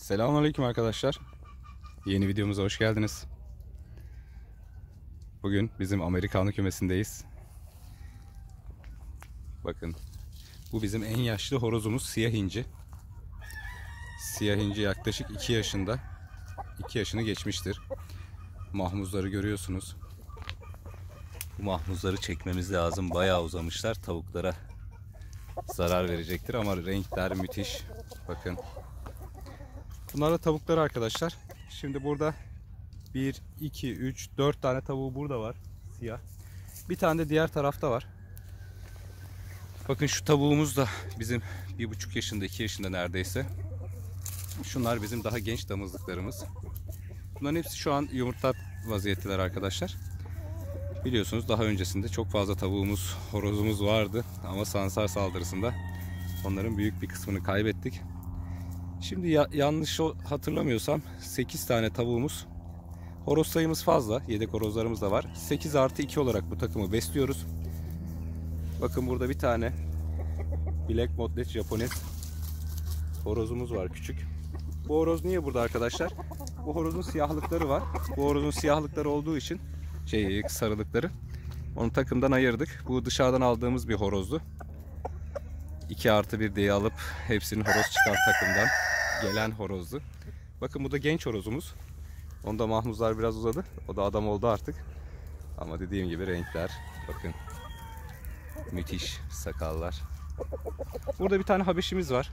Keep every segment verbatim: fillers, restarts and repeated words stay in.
Selamünaleyküm arkadaşlar. Yeni videomuza hoş geldiniz. Bugün bizim Amerikanı kümesindeyiz. Bakın, bu bizim en yaşlı horozumuz siyah inci. Siyah inci yaklaşık iki yaşında. iki yaşını geçmiştir. Mahmuzları görüyorsunuz. Bu mahmuzları çekmemiz lazım. Bayağı uzamışlar. Tavuklara zarar verecektir ama renkler müthiş. Bakın. Bunlar da tavukları arkadaşlar. Şimdi burada bir, iki, üç, dört tane tavuğu burada var. Siyah. Bir tane de diğer tarafta var. Bakın şu tavuğumuz da bizim bir buçuk yaşında, iki yaşında neredeyse. Şunlar bizim daha genç damızlıklarımız. Bunların hepsi şu an yumurta vaziyetteler arkadaşlar. Biliyorsunuz daha öncesinde çok fazla tavuğumuz, horozumuz vardı. Ama sansar saldırısında onların büyük bir kısmını kaybettik. Şimdi ya, yanlış hatırlamıyorsam sekiz tane tavuğumuz. Horoz sayımız fazla. Yedek horozlarımız da var. sekiz artı iki olarak bu takımı besliyoruz. Bakın burada bir tane Black Modlet Japones horozumuz var, küçük. Bu horoz niye burada arkadaşlar? Bu horozun siyahlıkları var. Bu horozun siyahlıkları olduğu için şey sarılıkları. Onu takımdan ayırdık. Bu dışarıdan aldığımız bir horozdu. iki artı bir diye alıp hepsini horoz çıkan takımdan gelen horozdu. Bakın bu da genç horozumuz. Onda mahmuzlar biraz uzadı. O da adam oldu artık. Ama dediğim gibi renkler. Bakın. Müthiş sakallar. Burada bir tane habeşimiz var.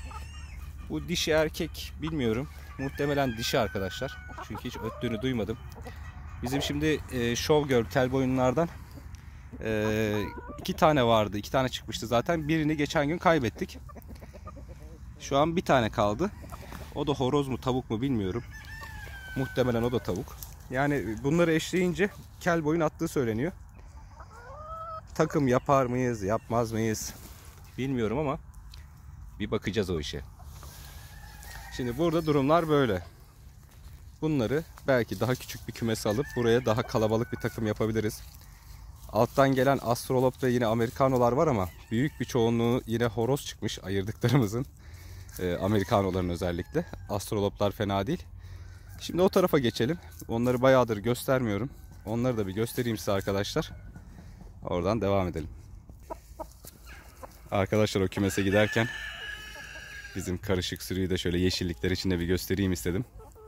Bu dişi erkek bilmiyorum. Muhtemelen dişi arkadaşlar. Çünkü hiç öttüğünü duymadım. Bizim şimdi e, Showgirl tel boyunlardan e, iki tane vardı. iki tane çıkmıştı zaten. Birini geçen gün kaybettik. Şu an bir tane kaldı. O da horoz mu tavuk mu bilmiyorum. Muhtemelen o da tavuk. Yani bunları eşleyince kel boyun attığı söyleniyor. Takım yapar mıyız, yapmaz mıyız bilmiyorum ama bir bakacağız o işe. Şimdi burada durumlar böyle. Bunları belki daha küçük bir kümese alıp buraya daha kalabalık bir takım yapabiliriz. Alttan gelen Astrolop ve yine Amerikanolar var ama büyük bir çoğunluğu yine horoz çıkmış ayırdıklarımızın. E, Amerikanoların özellikle. Astroloplar fena değil. Şimdi o tarafa geçelim. Onları bayağıdır göstermiyorum. Onları da bir göstereyim size arkadaşlar. Oradan devam edelim. Arkadaşlar o kümese giderken bizim karışık sürüyü de şöyle yeşillikler içinde bir göstereyim istedim.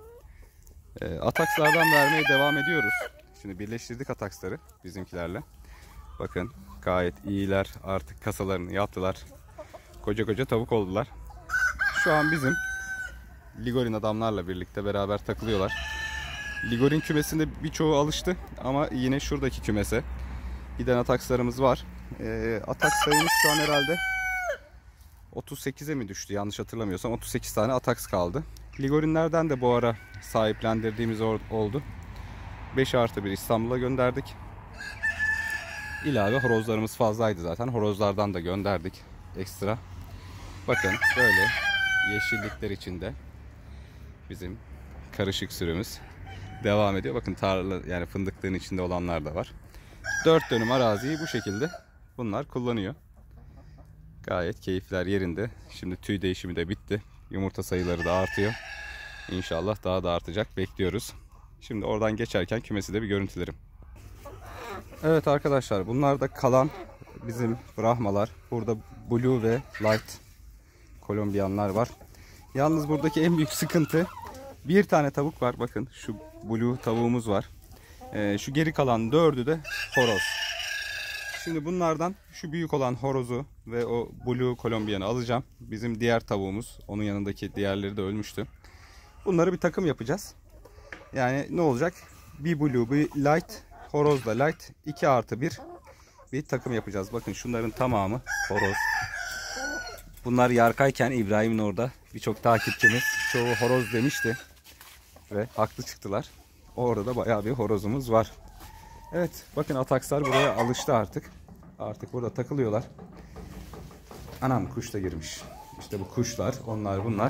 E, atakslardan vermeye devam ediyoruz. Şimdi birleştirdik ataksları bizimkilerle. Bakın gayet iyiler. Artık kasalarını yaptılar. Koca koca tavuk oldular. Şu an bizim Ligorin adamlarla birlikte beraber takılıyorlar. Ligorin kümesinde birçoğu alıştı ama yine şuradaki kümese giden atakslarımız var. E, atak sayımız şu an herhalde otuz sekize mi düştü yanlış hatırlamıyorsam. otuz sekiz tane ataks kaldı. Ligorinlerden de bu ara sahiplendirdiğimiz oldu. beş artı bir İstanbul'a gönderdik. İlave horozlarımız fazlaydı zaten. Horozlardan da gönderdik ekstra. Bakın böyle yeşillikler içinde bizim karışık sürümüz devam ediyor. Bakın tarla yani fındıklığın içinde olanlar da var. dört dönüm araziyi bu şekilde bunlar kullanıyor. Gayet keyifler yerinde. Şimdi tüy değişimi de bitti. Yumurta sayıları da artıyor. İnşallah daha da artacak. Bekliyoruz. Şimdi oradan geçerken kümesi de bir görüntülerim. Evet arkadaşlar, bunlar da kalan bizim Brahmalar. Burada Blue ve Light Kolombiyanlar var. Yalnız buradaki en büyük sıkıntı bir tane tavuk var. Bakın şu Blue tavuğumuz var. Ee, şu geri kalan dördü de horoz. Şimdi bunlardan şu büyük olan horozu ve o Blue Kolombiyanı alacağım. Bizim diğer tavuğumuz, onun yanındaki diğerleri de ölmüştü. Bunları bir takım yapacağız. Yani ne olacak? Bir Blue, bir Light, horoz da Light, iki artı bir bir takım yapacağız. Bakın şunların tamamı horoz. Bunlar yarkayken İbrahim'in orada birçok takipçimiz çoğu horoz demişti. Ve haklı çıktılar. Orada da bayağı bir horozumuz var. Evet, bakın atakslar buraya alıştı artık. Artık burada takılıyorlar. Anam kuş da girmiş. İşte bu kuşlar, onlar bunlar.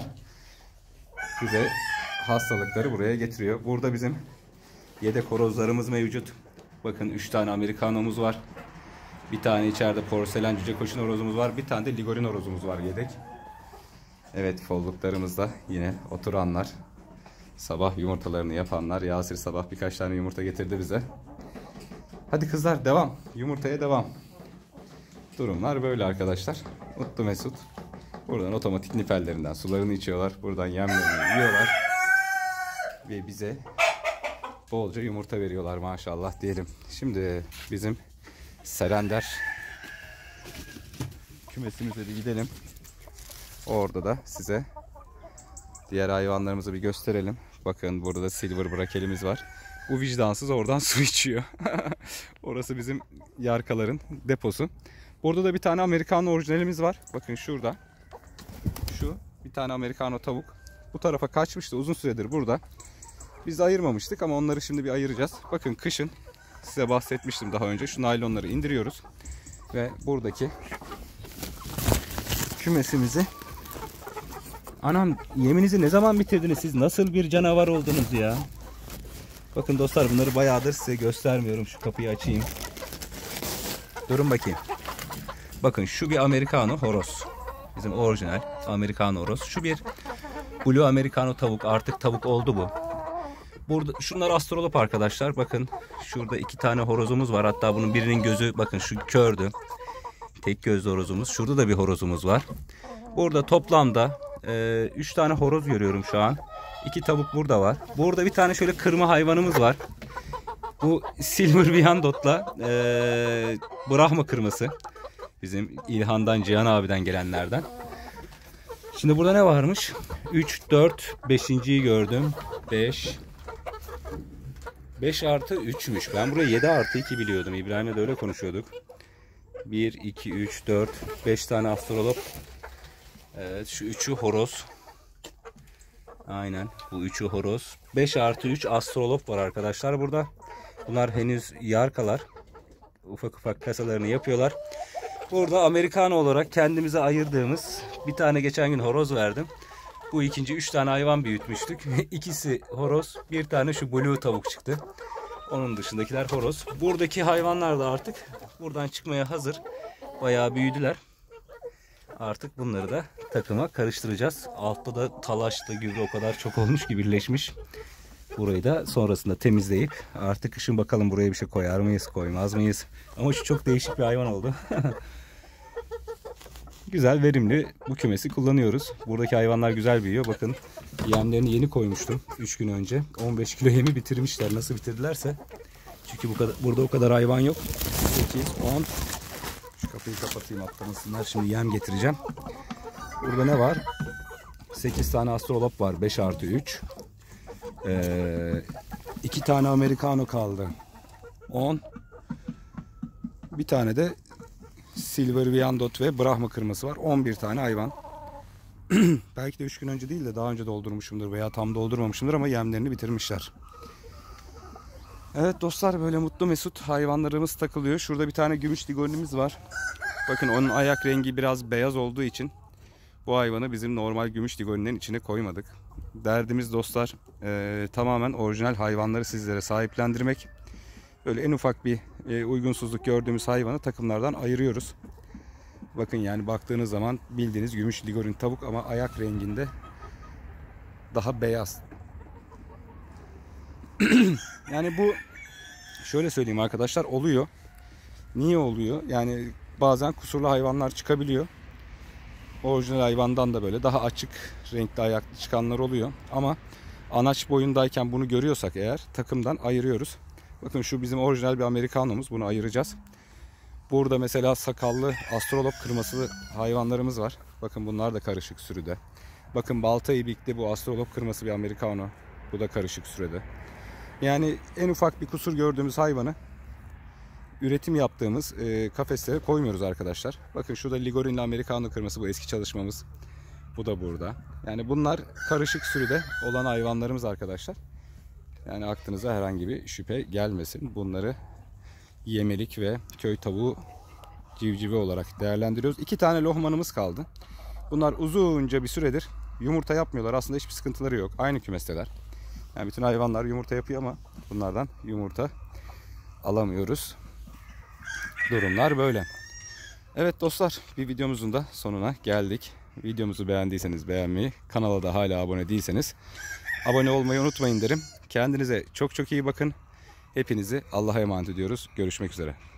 Bize hastalıkları buraya getiriyor. Burada bizim yedek horozlarımız mevcut. Bakın üç tane Amerikanomuz var. Bir tane içeride porselen cüce koşun horozumuz var. Bir tane de Ligorin horozumuz var yedek. Evet, folluklarımızda yine oturanlar, sabah yumurtalarını yapanlar. Yasir sabah birkaç tane yumurta getirdi bize. Hadi kızlar devam. Yumurtaya devam. Durumlar böyle arkadaşlar. Mutlu Mesut. Buradan otomatik nifellerinden sularını içiyorlar. Buradan yemlerini yiyorlar. Ve bize bolca yumurta veriyorlar maşallah diyelim. Şimdi bizim Serender kümesimize bir gidelim. Orada da size diğer hayvanlarımızı bir gösterelim. Bakın burada da silver brakelimiz var. Bu vicdansız oradan su içiyor. Orası bizim yarkaların deposu. Burada da bir tane Amerikano orijinalimiz var. Bakın şurada. Şu bir tane Amerikano tavuk. Bu tarafa kaçmıştı uzun süredir burada. Biz de ayırmamıştık ama onları şimdi bir ayıracağız. Bakın kışın size bahsetmiştim daha önce. Şu naylonları indiriyoruz. Ve buradaki kümesimizi... Anam, yeminizi ne zaman bitirdiniz siz? Nasıl bir canavar oldunuz ya? Bakın dostlar, bunları bayağıdır size göstermiyorum. Şu kapıyı açayım. Durun bakayım. Bakın şu bir Amerikano horoz. Bizim orijinal Amerikano horoz. Şu bir Blue Amerikano tavuk. Artık tavuk oldu bu. Burada şunlar astrolop arkadaşlar. Bakın şurada iki tane horozumuz var. Hatta bunun birinin gözü bakın şu kördü. Tek gözlü horozumuz. Şurada da bir horozumuz var. Burada toplamda üç e, tane horoz görüyorum şu an. iki tavuk burada var. Burada bir tane şöyle kırma hayvanımız var. Bu Silver Vyandot'la e, Brahma kırması. Bizim İlhan'dan, Cihan abiden gelenlerden. Şimdi burada ne varmış? üç, dört, beşinciyi gördüm. beş. beş artı üçmüş. Ben buraya yedi artı iki biliyordum. İbrahim'le de öyle konuşuyorduk. bir, iki, üç, dört, beş tane astrolop. Evet, şu üçü horoz. Aynen, bu üçü horoz. beş artı üç astrolop var arkadaşlar burada. Bunlar henüz yarkalar. Ufak ufak kasalarını yapıyorlar. Burada Amerikano olarak kendimize ayırdığımız bir tane geçen gün horoz verdim. Bu ikinci üç tane hayvan büyütmüştük. İkisi horoz, bir tane şu blue tavuk çıktı. Onun dışındakiler horoz. Buradaki hayvanlar da artık buradan çıkmaya hazır. Bayağı büyüdüler. Artık bunları da takıma karıştıracağız. Altta da talaşlı gübre o kadar çok olmuş ki birleşmiş. Burayı da sonrasında temizleyip artık kışın bakalım buraya bir şey koyar mıyız, koymaz mıyız? Ama şu çok değişik bir hayvan oldu. Güzel, verimli bu kümesi kullanıyoruz. Buradaki hayvanlar güzel büyüyor. Bakın yemlerini yeni koymuştum üç gün önce. on beş kilo yemi bitirmişler. Nasıl bitirdilerse. Çünkü bu kadar, burada o kadar hayvan yok. sekiz, on. Şu kapıyı kapatayım, atlamasınlar. Şimdi yem getireceğim. Burada ne var? sekiz tane astrolop var. beş artı üç. Ee, iki tane Amerikano kaldı. on. Bir tane de Silver Vyandot ve Brahma kırması var. on bir tane hayvan. Belki de üç gün önce değil de daha önce doldurmuşumdur veya tam doldurmamışımdır ama yemlerini bitirmişler. Evet dostlar, böyle mutlu mesut hayvanlarımız takılıyor. Şurada bir tane gümüş ligorinimiz var. Bakın onun ayak rengi biraz beyaz olduğu için bu hayvanı bizim normal gümüş ligorinlerin içine koymadık. Derdimiz dostlar e, tamamen orijinal hayvanları sizlere sahiplendirmek. Böyle en ufak bir e, uygunsuzluk gördüğümüz hayvanı takımlardan ayırıyoruz. Bakın yani baktığınız zaman bildiğiniz gümüş ligorin tavuk ama ayak renginde daha beyaz. Yani bu şöyle söyleyeyim arkadaşlar, oluyor. Niye oluyor? Yani bazen kusurlu hayvanlar çıkabiliyor. Orijinal hayvandan da böyle daha açık renkli ayaklı çıkanlar oluyor. Ama anaç boyundayken bunu görüyorsak eğer takımdan ayırıyoruz. Bakın şu bizim orijinal bir Amerikanomuz. Bunu ayıracağız. Burada mesela sakallı astrolop kırması hayvanlarımız var. Bakın bunlar da karışık sürüde. Bakın balta ibikli bu astrolop kırması bir Amerikano. Bu da karışık sürede. Yani en ufak bir kusur gördüğümüz hayvanı üretim yaptığımız e, kafeslere koymuyoruz arkadaşlar. Bakın şurada ligorinli Amerikano kırması, bu eski çalışmamız. Bu da burada. Yani bunlar karışık sürüde olan hayvanlarımız arkadaşlar. Yani aklınıza herhangi bir şüphe gelmesin. Bunları yemelik ve köy tavuğu civcivi olarak değerlendiriyoruz. İki tane lohmanımız kaldı. Bunlar uzunca bir süredir yumurta yapmıyorlar. Aslında hiçbir sıkıntıları yok. Aynı kümesteler. Yani bütün hayvanlar yumurta yapıyor ama bunlardan yumurta alamıyoruz. Durumlar böyle. Evet dostlar, bir videomuzun da sonuna geldik. Videomuzu beğendiyseniz beğenmeyi, kanala da hala abone değilseniz abone olmayı unutmayın derim. Kendinize çok çok iyi bakın. Hepinizi Allah'a emanet ediyoruz. Görüşmek üzere.